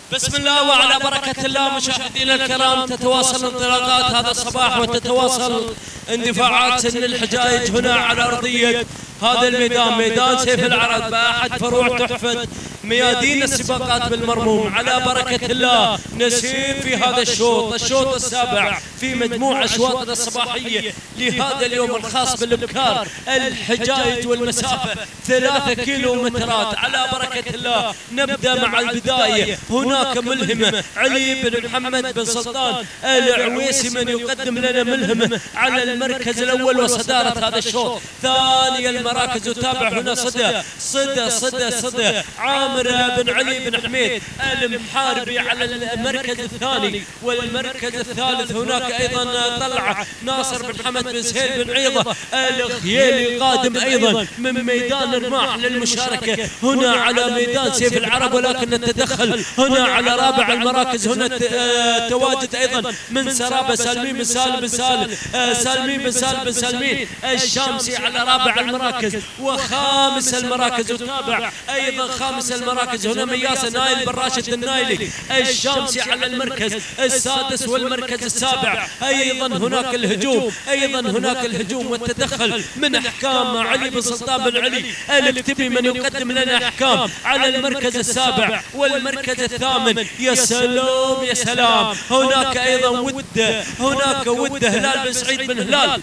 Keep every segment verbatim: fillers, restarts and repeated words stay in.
بسم الله وعلى بركة الله. مشاهدينا الكرام، تتواصل انطلاقات هذا الصباح وتتواصل اندفاعات سن الحجائج هنا على أرضية هذا الميدان، ميدان سيف العرب، بأحد فروع تحفة ميادين السباقات بالمرموم. على بركة الله نسير في هذا الشوط، الشوط السابع في مجموع أشواطنا الصباحية لهذا اليوم الخاص بالإبكار، الحجائج والمسافة ثلاثة كيلو مترات. على بركة الله نبدأ مع البداية. هناك ملهمة علي بن محمد بن سلطان العويسي من يقدم لنا ملهمة على المركز الأول وصدارة هذا الشوط. ثاني المراكز يتابع هنا صدى صدى صدى صدى عامر بن علي بن حميد المحاربي على المركز الثاني، والمركز الثالث هناك أيضا طلعة ناصر بن حمد بن سهيل بن عيضة الخيالي قادم أيضا من ميدان الرماح للمشاركة هنا على ميدان سيف العرب، ولكن التدخل هنا على رابع المراكز. هنا تواجد أيضا من سرابة سالمين بن سالم بن سالم سالمين بن سالم بن سالمين الشامسي على رابع المراكز. وخامس المراكز يتابع أيضا خامس المراكز هنا مياسة نايل بن راشد النايلي الشامسي على المركز السادس والمركز السابع. أيضا هناك الهجوم أيضا هناك الهجوم والتدخل من أحكام علي بن سلطان بن علي الكتبي من يقدم لنا أحكام على المركز السابع والمركز الثامن. يا سلام يا سلام. هناك أيضا ود هناك ود هلال بن سعيد بن هلال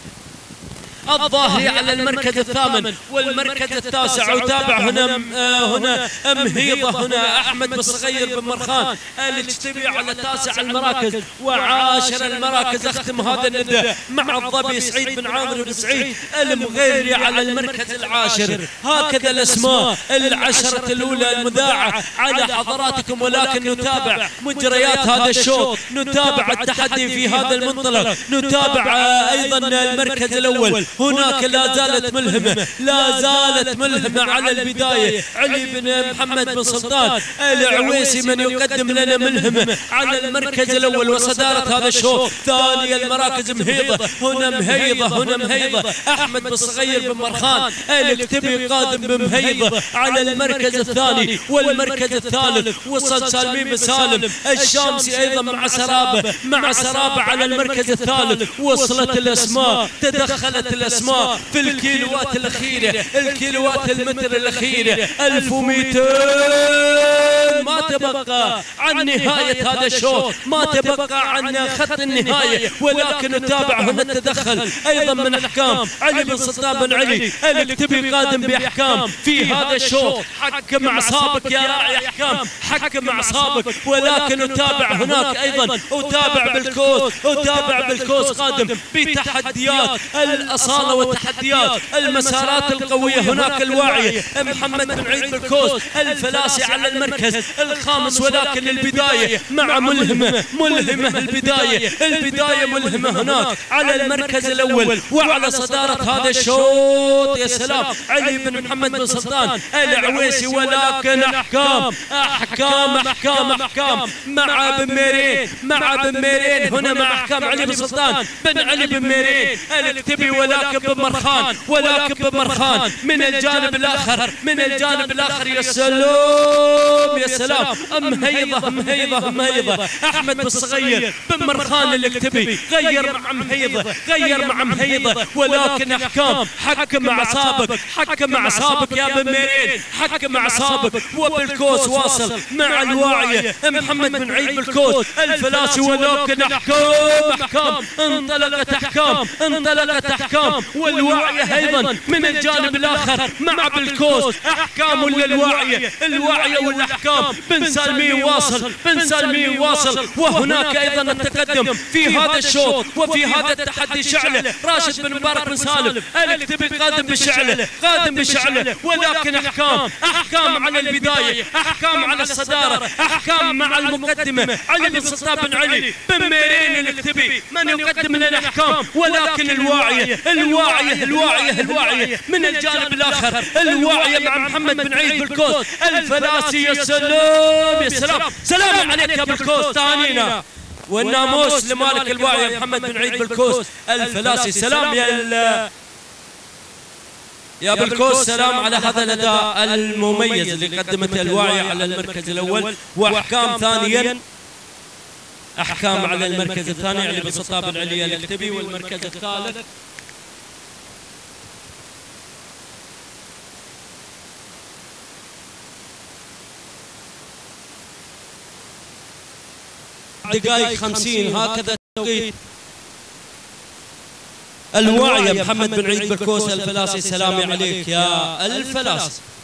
الظاهري على المركز الثامن والمركز التاسع. وتابع هنا هنا مهيضة هنا أحمد بن صغير بن مرخان الكتبي على تاسع المراكز. وعاشر المراكز أختم هذا النداء مع الظبي سعيد بن عامر بن سعيد المغيري على المركز العاشر. هكذا الأسماء العشرة الأولى المذاعة على حضراتكم، ولكن نتابع مجريات هذا الشوط، نتابع التحدي في هذا المنطلق، نتابع أيضا المركز الأول. هناك لا زالت ملهمة لا زالت ملهمة على البداية. علي بن محمد بن سلطان العويسي من يقدم لنا ملهمة على المركز الأول وصدارة هذا الشوط. ثاني المراكز مهيضة هنا مهيضة هنا مهيضة أحمد بن صغير بن مرخان الكتبي قادم بمهيضة على المركز الثاني والمركز الثالث. وصل سالمين بن سالم الشامسي أيضا مع سرابة مع سرابة على المركز الثالث. وصلت الأسماء تدخلت الأسماء في الكيلوات الأخيرة، الكيلوات المتر الأخيرة ألف ومئتين. ما تبقى عن نهاية هذا الشوط، ما تبقى عن خط النهاية، ولكن نتابع هنا التدخل أيضا من أحكام علي بن سلطان بن علي الكتبي قادم بأحكام في هذا الشوط. حكم أعصابك يا راعي أحكام، حكم أعصابك. ولكن نتابع هناك أيضا أتابع بالكوس أتابع بالكوس قادم بتحديات الأصالة وتحديات المسارات القوية. هناك الواعية محمد بن عيد بالكوس الفلاسي على المركز الخامس، ولكن البداية مع ملهمة ملهمة البداية البداية ملهمة هناك على المركز الأول وعلى صدارة هذا الشوط. يا سلام علي بن محمد بن سلطان العويسي، ولكن أحكام أحكام أحكام أحكام مع بن ميرين مع بن ميرين هنا مع أحكام علي بن سلطان بن علي بن ميرين الكتبي، ولكن بن مرخان ولكن بن مرخان من الجانب الآخر من الجانب الآخر. يا سلام يا سلام. مهيضة مهيضة مهيضة أحمد بن صغير بن مرخان الكتبي غير مع مهيضة غير مع مهيضة، ولكن أحكام حكم أعصابك حكم أعصابك يا بن ميرين، حكم أعصابك. وبالكوس واصل مع الواعية محمد بن عيد بالكوس الفلاسي، ولكن أحكام أحكام انطلقت أحكام انطلقت أحكام. والواعية أيضا من الجانب الآخر مع بالكوس أحكام ولا الواعية الواعية والأحكام. بن سالمين واصل بن سالمين واصل. وهناك أيضا التقدم في هذا الشوط وفي هذا التحدي. شعله راشد بن مبارك بن سالم الكتبي قادم بشعله قادم بشعله، ولكن أحكام أحكام على البداية أحكام على الصدارة أحكام مع المقدمة علي بن سلطان بن علي بن ميرين الكتبي من يقدم لنا أحكام. ولكن الواعية الواعية الواعية الواعية من الجانب الآخر الواعية مع محمد بن عيد بالكوس الفلاسي. يا سلام يا سلام. سلام عليك يا بالكوس تهانينا. والناموس لمالك الواعية محمد بن عيد بالكوس الفلاسي. سلام يا يا بالكوس سلام على هذا الأداء المميز اللي قدمته الواعية على المركز الأول، وأحكام ثانيا أحكام على المركز الثاني علي بن سطاب العليا الكتبي، والمركز الثالث دقائق خمسين هكذا توقيت. الواعية محمد بن عيد بالكوس الفلاسي، سلامي عليك يا الفلاس.